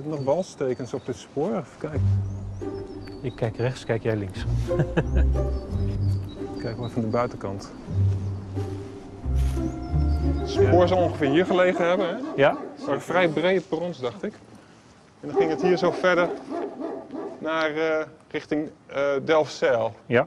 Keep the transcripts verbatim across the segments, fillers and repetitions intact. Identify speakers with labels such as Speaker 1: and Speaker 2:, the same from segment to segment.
Speaker 1: Er nog walstekens op dit spoor. Even kijken.
Speaker 2: Ik kijk rechts, kijk jij links.
Speaker 1: Kijk maar van de buitenkant. Het spoor zal ongeveer hier gelegen hebben, hè?
Speaker 2: Ja?
Speaker 1: Het waren vrij brede perrons, dacht ik. En dan ging het hier zo verder naar uh, richting uh, Delfzijl.
Speaker 2: Ja.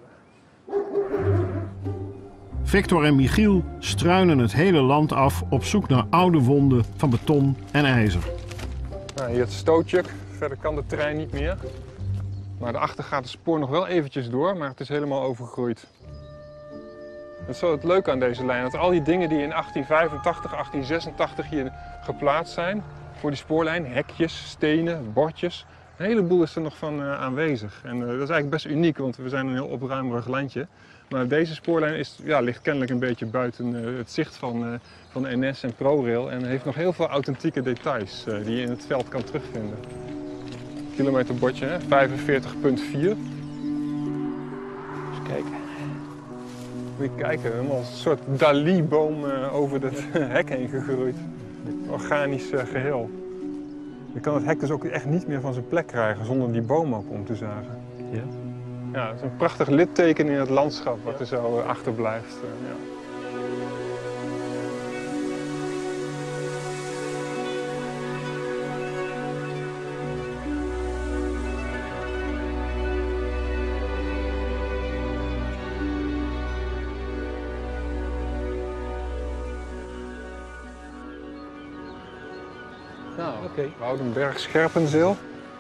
Speaker 3: Victor en Michiel struinen het hele land af op zoek naar oude wonden van beton en ijzer.
Speaker 1: Nou, hier het stootjuk. Verder kan de trein niet meer. Maar daarachter gaat het spoor nog wel eventjes door, maar het is helemaal overgegroeid. Dat is zo het leuke aan deze lijn, dat al die dingen die in achttien vijfentachtig, achttien zesentachtig hier geplaatst zijn voor die spoorlijn, hekjes, stenen, bordjes, een heleboel is er nog van uh, aanwezig. En uh, dat is eigenlijk best uniek, want we zijn een heel opruimerig landje. Maar deze spoorlijn is, ja, ligt kennelijk een beetje buiten uh, het zicht van, uh, van de N S en ProRail en heeft nog heel veel authentieke details uh, die je in het veld kan terugvinden. Kilometerbordje, hè? vijfenveertig punt vier. Eens kijken. Moet je kijken, helemaal een soort Dali-boom uh, over het hek heen gegroeid. Een organisch uh, geheel. Je kan het hek dus ook echt niet meer van zijn plek krijgen zonder die boom ook om te zagen.
Speaker 2: Ja.
Speaker 1: Ja, het is een prachtig litteken in het landschap wat er zo uh, achterblijft. Uh, ja. Nou, oké. Okay. Woudenberg Scherpenzeel.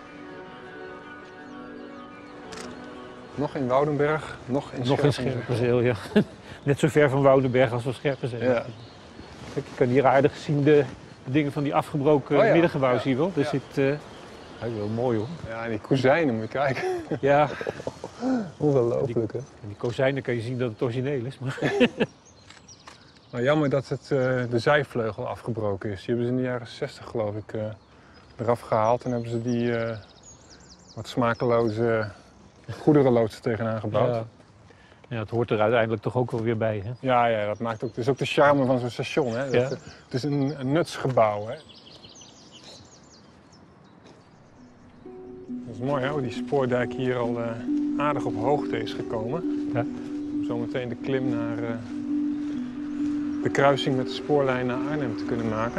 Speaker 1: Nog in Woudenberg, nog in
Speaker 2: nog
Speaker 1: Scherpenzeel.
Speaker 2: in Scherpenzeel, ja. Net zo ver van Woudenberg als van Scherpenzeel.
Speaker 1: Ja.
Speaker 2: Kijk, je kan hier aardig zien de, de dingen van die afgebroken
Speaker 1: oh ja.
Speaker 2: middengebouw,
Speaker 1: ja.
Speaker 2: zie je wel. Er
Speaker 1: ja.
Speaker 2: zit, uh, hij is wel mooi hoor.
Speaker 1: Ja, en die kozijnen, moet je kijken.
Speaker 2: Ja.
Speaker 1: Ongelooflijk hè.
Speaker 2: En die kozijnen kan je zien dat het origineel is. Maar...
Speaker 1: Maar jammer dat het, uh, de zijvleugel afgebroken is. Die hebben ze in de jaren zestig geloof ik uh, eraf gehaald en hebben ze die uh, wat smakeloze goederenloods tegenaan gebouwd.
Speaker 2: Ja. Ja, het hoort er uiteindelijk toch ook wel weer bij. Hè?
Speaker 1: Ja, ja, dat maakt ook, het is ook de charme van zo'n station. Hè?
Speaker 2: Ja.
Speaker 1: Dat, het is een, een nutsgebouw. Hè? Dat is mooi hè, hoe die spoordijk hier al uh, aardig op hoogte is gekomen.
Speaker 2: Ja.
Speaker 1: Zometeen de klim naar uh, de kruising met de spoorlijn naar Arnhem te kunnen maken.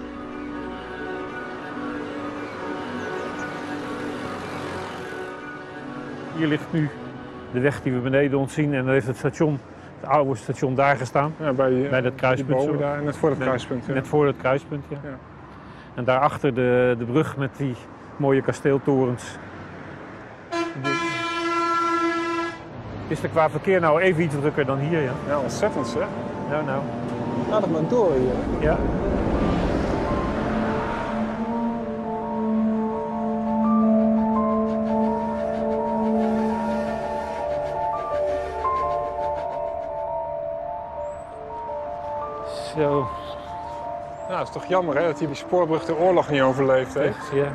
Speaker 2: Hier ligt nu de weg die we beneden ons zien en dan heeft het station, het oude station daar gestaan.
Speaker 1: Ja, bij, uh,
Speaker 2: bij dat kruispunt.
Speaker 1: Boven daar, net voor het net, kruispunt. Ja.
Speaker 2: Net voor het kruispunt, ja.
Speaker 1: ja.
Speaker 2: En daarachter de, de brug met die mooie kasteeltorens. Is er qua verkeer nou even iets drukker dan hier, ja?
Speaker 1: Ja, ontzettend zeg.
Speaker 2: Nou, nou.
Speaker 1: Gaat het maar door hier.
Speaker 2: Ja. Zo.
Speaker 1: Nou, het is toch jammer hè, dat hij die spoorbrug de oorlog niet overleefd heeft.
Speaker 2: Ja.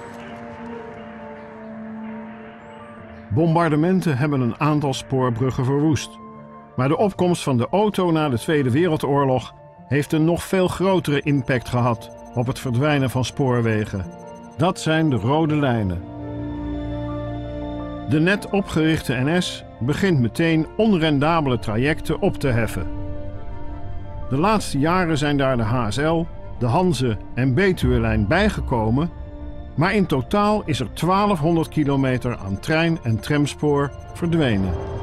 Speaker 3: Bombardementen hebben een aantal spoorbruggen verwoest. Maar de opkomst van de auto na de Tweede Wereldoorlog heeft een nog veel grotere impact gehad op het verdwijnen van spoorwegen. Dat zijn de rode lijnen. De net opgerichte N S begint meteen onrendabele trajecten op te heffen. De laatste jaren zijn daar de H S L, de Hanze en Betuwe-lijn bijgekomen, maar in totaal is er twaalfhonderd kilometer aan trein- en tramspoor verdwenen.